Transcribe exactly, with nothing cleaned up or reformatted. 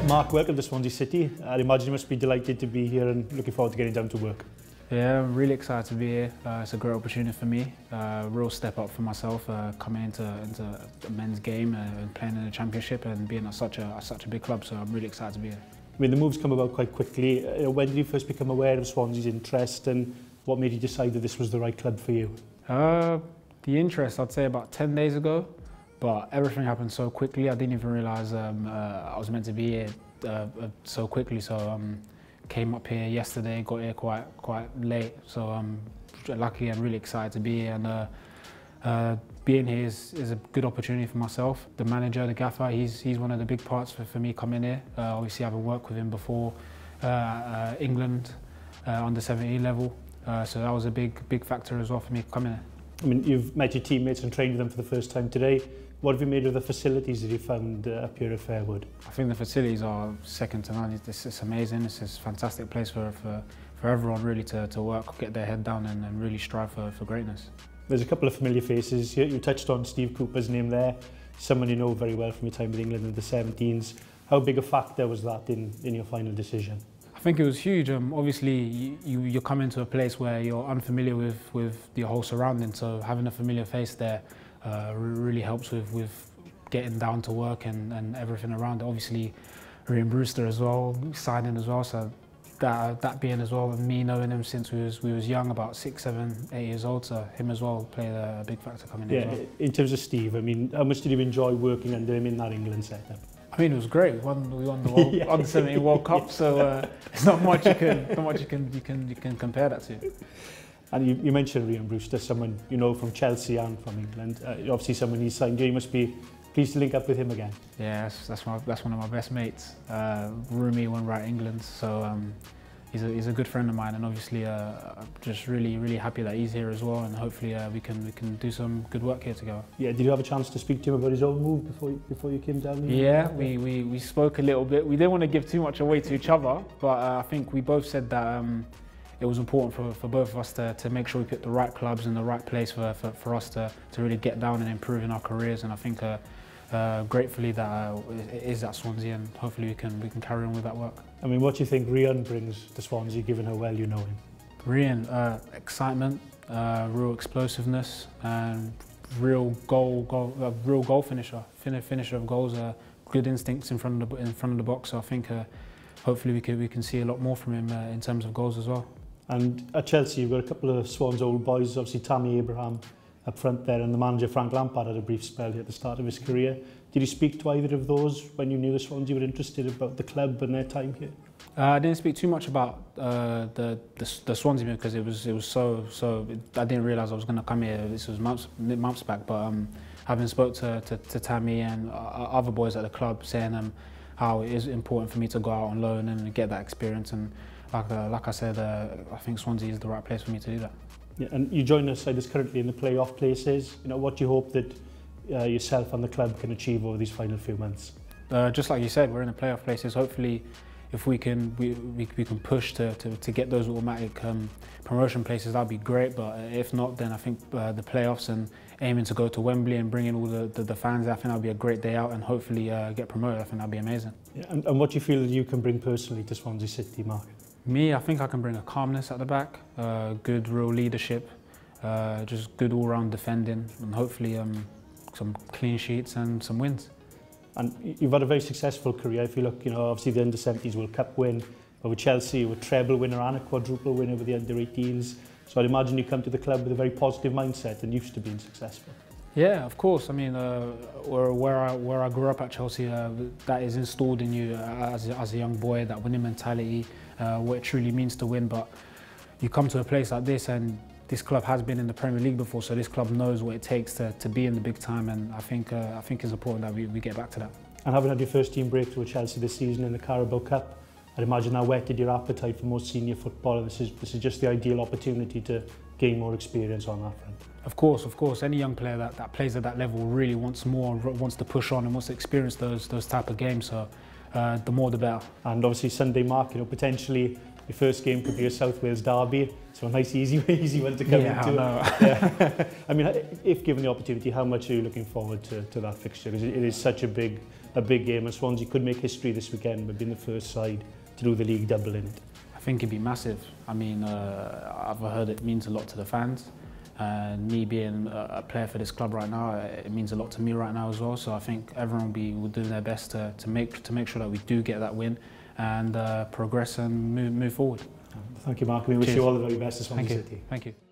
Marc, welcome to Swansea City. I imagine you must be delighted to be here and looking forward to getting down to work. Yeah, I'm really excited to be here. Uh, it's a great opportunity for me. Uh, real step up for myself, uh, coming into, into a men's game uh, and playing in the Championship and being at such a, at such a big club, so I'm really excited to be here. I mean, the moves come about quite quickly. Uh, when did you first become aware of Swansea's interest, and what made you decide that this was the right club for you? Uh, the interest, I'd say about ten days ago, but everything happened so quickly. I didn't even realise um, uh, I was meant to be here uh, so quickly. So um, came up here yesterday, got here quite quite late. So I'm um, lucky and really excited to be here. And uh, uh, being here is, is a good opportunity for myself. The manager, the gaffer, he's he's one of the big parts for, for me coming here. Uh, obviously, having worked with him before, uh, uh, England, uh, under seventeen level. Uh, so that was a big big factor as well for me coming here. I mean, you've met your teammates and trained with them for the first time today. What have you made of the facilities that you found uh, up here at Fairwood? I think the facilities are second to none. It's, it's amazing. It's a fantastic place for, for, for everyone really to, to work, get their head down and, and really strive for, for greatness. There's a couple of familiar faces here. You touched on Steve Cooper's name there, someone you know very well from your time with England in the seventeens. How big a factor was that in, in your final decision? I think it was huge. Um, obviously, you, you, you're coming to a place where you're unfamiliar with, with the whole surrounding, so having a familiar face there uh, really helps with, with getting down to work and, and everything around it. Obviously, Ryan Brewster as well, signing as well, so that, that being as well, and me knowing him since we was, we was young, about six, seven, eight years old, so him as well played a, a big factor coming yeah, in as well. In terms of Steve, I mean, how much did you enjoy working under him in that England setup? I mean, it was great. We won, we won the World, yeah. under seventeen World Cup, yeah. so uh, there's not much you can, not much you can, you can, you can compare that to. And you, you mentioned Ryan Brewster, someone you know from Chelsea and from England. Uh, obviously, someone he's signed here. You must be pleased to link up with him again. Yeah, that's that's, my, that's one of my best mates. Uh, Rumi won right England, so um, he's a he's a good friend of mine, and obviously, uh, I'm just really really happy that he's here as well, and hopefully uh, we can we can do some good work here together. Yeah, did you have a chance to speak to him about his own move before you, before you came down here? Yeah, we, we we spoke a little bit. We didn't want to give too much away to each other, but uh, I think we both said that um, it was important for, for both of us to, to make sure we picked the right clubs in the right place for, for, for us to, to really get down and improve in our careers. And I think uh, uh, gratefully that uh, it is at Swansea, and hopefully we can we can carry on with that work. I mean, what do you think Ryan brings to Swansea, given how well you know him? Ryan, uh, excitement, uh, real explosiveness, and real goal, goal, uh, real goal finisher, fin finisher of goals. Uh, good instincts in front of the in front of the box. So I think uh, hopefully we can we can see a lot more from him uh, in terms of goals as well. And at Chelsea, you've got a couple of Swans old boys, obviously Tammy Abraham up front there, and the manager Frank Lampard had a brief spell here at the start of his career. Did you speak to either of those when you knew the Swans? You were interested about the club and their time here? Uh, I didn't speak too much about uh, the, the the Swansea move because it was it was so so. I didn't realise I was going to come here. This was months months back, but um, having spoke to, to to Tammy and uh, other boys at the club, saying um how it is important for me to go out on loan and get that experience, and like uh, like I said, uh, I think Swansea is the right place for me to do that. Yeah, and you join a side that's currently in the playoff places. You know, what do you hope that uh, yourself and the club can achieve over these final few months? Uh, just like you said, we're in the playoff places. Hopefully, if we can we, we, we can push to, to, to get those automatic um, promotion places, that'd be great. But if not, then I think uh, the playoffs and aiming to go to Wembley and bring in all the, the, the fans, I think that'll be a great day out, and hopefully uh, get promoted. I think that'd be amazing. Yeah, and, and what do you feel you can bring personally to Swansea City, Marc? Me, I think I can bring a calmness at the back, uh, good real leadership, uh, just good all-round defending, and hopefully um, some clean sheets and some wins. And you've had a very successful career. If you look, you know, obviously the under seventeens World Cup win, but with Chelsea, you were treble winner and a quadruple winner with the under eighteens. So I'd imagine you come to the club with a very positive mindset and used to being successful. Yeah, of course. I mean, uh, where, where, I, where I grew up at Chelsea, uh, that is installed in you as a, as a young boy, that winning mentality, uh, what it truly means to win. But you come to a place like this, and this club has been in the Premier League before, so this club knows what it takes to, to be in the big time, and I think uh, I think it's important that we, we get back to that. And having had your first team breakthrough with Chelsea this season in the Carabao Cup, I'd imagine that whetted your appetite for more senior football, and this is, this is just the ideal opportunity to gain more experience on that front. Of course, of course, any young player that, that plays at that level really wants more, wants to push on and wants to experience those those type of games, so uh, the more the better. And obviously Sunday, Marc, you know, potentially your first game could be a South Wales derby, so a nice easy easy one to come yeah, into. I know. Yeah. I mean, if given the opportunity, how much are you looking forward to, to that fixture? Because it is such a big a big game, and Swansea could make history this weekend by being the first side to do the league double in it. I think it'd be massive. I mean, uh, I've heard it means a lot to the fans. And me being a player for this club right now, it means a lot to me right now as well. So I think everyone will be will do their best to, to make to make sure that we do get that win and uh, progress and move, move forward. Thank you, Mark. We wish Cheers. you all the very best at Swansea Thank you. City. Thank you.